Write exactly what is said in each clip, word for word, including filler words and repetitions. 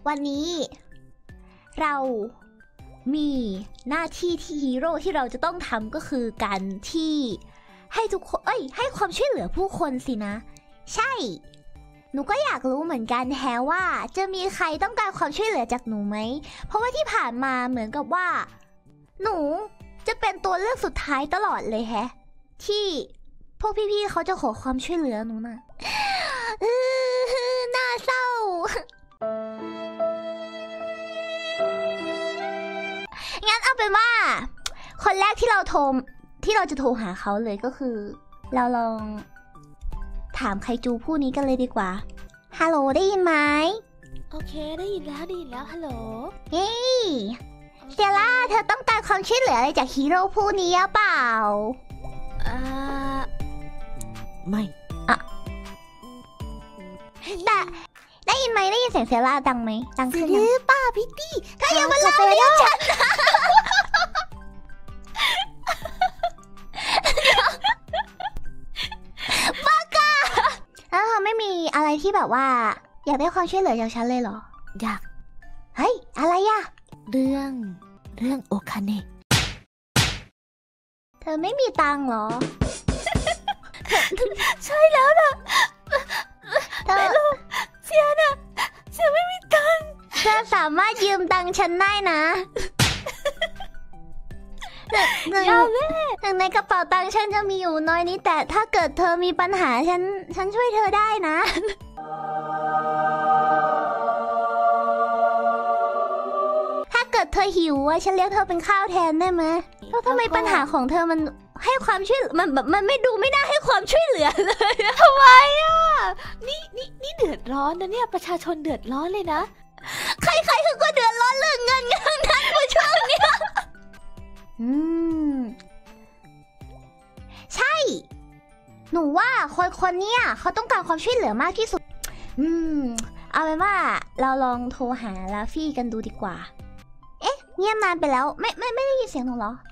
วันนี้เรามีหน้าที่ที่ฮีโร่ที่เราจะต้องทำก็คือการที่ให้ทุกคนเอ้ยให้ความช่วยเหลือผู้คนสินะใช่หนูก็อยากรู้เหมือนกันแฮะว่าจะมีใครต้องการความช่วยเหลือจากหนูไหมเพราะว่าที่ผ่านมาเหมือนกับว่าหนูจะเป็นตัวเลือกสุดท้ายตลอดเลยแฮะที่พวกพี่ๆเขาจะขอความช่วยเหลือหนูน่ะน่าเศร้างั้นเอาเป็นว่าคนแรกที่เราโทรที่เราจะโทรหาเขาเลยก็คือเราลองถามไคจูผู้นี้กันเลยดีกว่าฮัลโหลได้ยินไหมโอเคได้ยินแล้วได้ยินแล้วฮัลโหลเฮ้ยเซล่าเธอต้องการความช่วยเหลืออะไรจากฮีโร่ผู้นี้หรือเปล่าอ่าไม่อะแต่ได้ยินไหมได้ยินเสียงเซล่าดังไหมดังขึ้นยังป้าพิตตี้เธออย่ามาเล่าเรื่องฉันนะบ้ากาแล้วเธอไม่มีอะไรที่แบบว่าอยากได้ความช่วยเหลือจากฉันเลยเหรออยากเฮ้ยอะไรอะเรื่องเรื่องโอคาเนะเธอไม่มีตังค์เหรอใช่แล้วนะเธอเสียนะเสียไม่มีตังค์เธอสามารถยืมตังค์ฉันได้นะหนึ่งหนึ่งในกระเป๋าตังค์ฉันจะมีอยู่น้อยนิดแต่ถ้าเกิดเธอมีปัญหาฉันฉันช่วยเธอได้นะถ้าเกิดเธอหิวอะฉันเลี้ยงเธอเป็นข้าวแทนได้ไหมแล้วทำไมปัญหาของเธอมันให้ความช่วยมันแบบมันไม่ดูไม่น่าให้ความช่วยเหลือเลยทำไมอ่ะนี่นี่นี่เดือดร้อนนะเนี่ยประชาชนเดือดร้อนเลยนะใครๆคือก็เดือดร้อนเรื่องเงินกันทั้งนั้นผู้ช่วงเนี้ยอืมใช่หนูว่าคนคนนี้เขาต้องการความช่วยเหลือมากที่สุดอืมเอาเป็นว่าเราลองโทรหาลาฟี่กันดูดีกว่าเอ๊ะเงียบนานไปแล้วไม่ไม่ไม่ได้ยินเสียงหนูเหรอ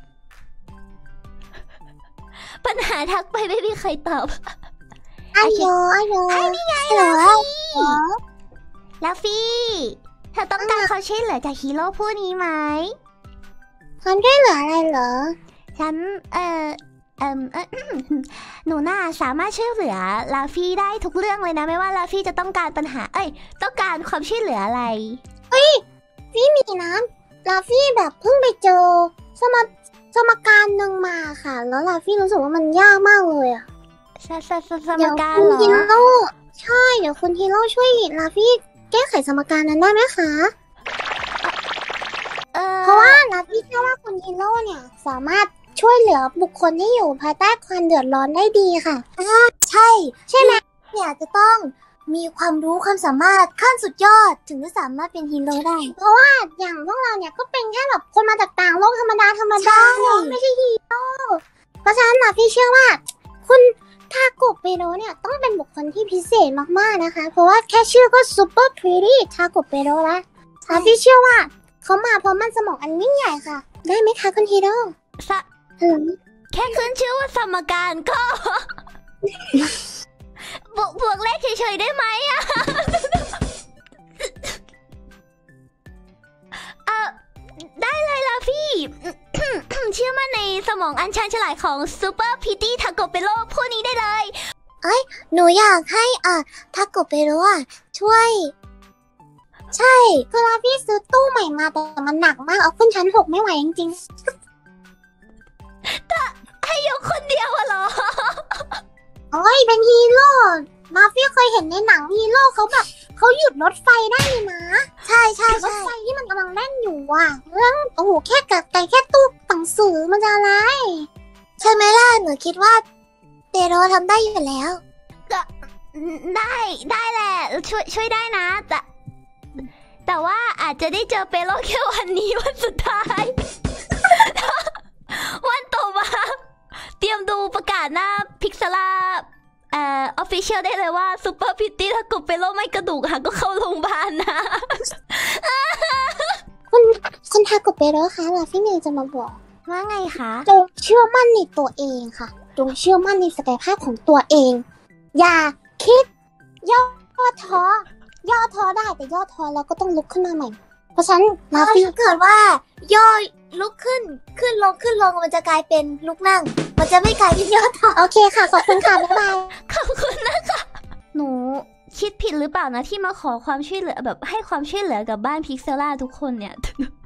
ปัญหาทักไปไม่มีใครตอบอ้โยอ้โยให้นี่ไงลาฟี่ลาฟี่เธอต้องการความช่วยเหลือจากฮีโร่ผู้นี้ไหมความช่วยเหลืออะไรเหรอฉันเอ่อเอ่อหนูน่าสามารถช่วยเหลือลาฟี่ได้ทุกเรื่องเลยนะไม่ว่าลาฟี่จะต้องการปัญหาเอ้ยต้องการความช่วยเหลืออะไรเฮ้ยฟี่มีนะลาฟี่แบบเพิ่งไปเจอสมสมการหนึ่งมาค่ะแล้วลาฟี่รู้สึกว่ามันยากมากเลยอะสสสสมการเหรอเดี๋ยวคุณฮีโร่ใช่เดี๋ยวคุณฮีโร่ช่วยลาฟี่แก้ไขสมการนั้นได้ไหมคะเพราะว่าลาฟี่เชื่อว่าคุณฮีโร่เนี่ยสามารถช่วยเหลือบุคคลที่อยู่ภายใต้ความเดือดร้อนได้ดีค่ะใช่ใช่ไหมเนี่ยจะต้องมีความรู้ความสามารถขั้นสุดยอดถึงจะสามารถเป็นฮีโร่ได้เพราะว่าอย่างพวกเราเนี่ยก็เป็นแค่แบบคนมาจากต่างโลกธรรมดาธรรมดาไม่ใช่ฮีโร่เพราะฉะนั้นลาฟี่เชื่อว่าคุณทาโกะเปโรเนี่ยต้องเป็นบุคคลที่พิเศษมากๆนะคะเพราะว่าแค่ชื่อก็ซูเปอร์พรีตี้ทาโกะเปโรแล้วลาฟี่เชื่อว่าเขามาเพราะมันสมองอันยิ่งใหญ่ค่ะได้ไหมคะคุณฮีโร่แค่ขึ้นชื่อว่าสมการก็บวกบวกเลขเฉยๆได้ไหมอะเออได้เลยล่ะพี่ เชื่อมั่นในสมองอันชาญฉลาดของซูเปอร์พิตตี้ทาโกเปโรผู้นี้ได้เลยเอ้ยหนูอยากให้อ่ะทาโกเปโรอ่ะช่วยใช่คือลาฟี่ซื้อตู้ใหม่มาแต่มันหนักมากเอาขึ้นชั้นหกไม่ไหวจริงๆแต่ให้ยกคนเดียวอะเหรอโอ้ยเป็นฮีโร่ลาฟี่เคยเห็นในหนังฮีโร่เขาแบบเขาหยุดรถไฟได้เลยนะใช่ใช่รถไฟที่มันกำลังแล่นอยู่อ่ะเรื่องโอ้โหแค่กับไก่แค่ตู้หนังสือมันจะอะไรใช่ไหมล่ะหนูคิดว่าเปโรทำได้อยู่แล้วก็ได้ได้แหละช่วยช่วยได้นะแต่แต่ว่าอาจจะได้เจอเปโรแค่วันนี้วันสุดท้ายวันต่อมาเตรียมดูประกาศหน้าพิกซล่าเอ่อออฟฟิเชียลได้เลยว่าซูเปอร์พิตตี้ถ้ากบเปโรไม่กระดูกหักก็เข้าโรงพยาบาลนะคุณคุณทาโกเปโรคะลาฟี่เนยจะมาบอกว่าไงคะจงเชื่อมั่นในตัวเองค่ะจงเชื่อมั่นในศักยภาพของตัวเองอย่าคิดย่อท้อย่อท้อได้แต่ย่อท้อแล้วก็ต้องลุกขึ้นมาใหม่ เพราะฉะนั้นลาฟี่เกิดว่า ย่อลุกขึ้นขึ้นลงขึ้นลงมันจะกลายเป็นลุกนั่ง มันจะไม่กลายเป็นย่อท้อโอเคค่ะขอบคุณค่ะบ๊ายบายขอบคุณนะคะ หนูคิดผิดหรือเปล่านะที่มาขอความช่วยเหลือแบบให้ความช่วยเหลือกับบ้านพิกเซล่าทุกคนเนี่ย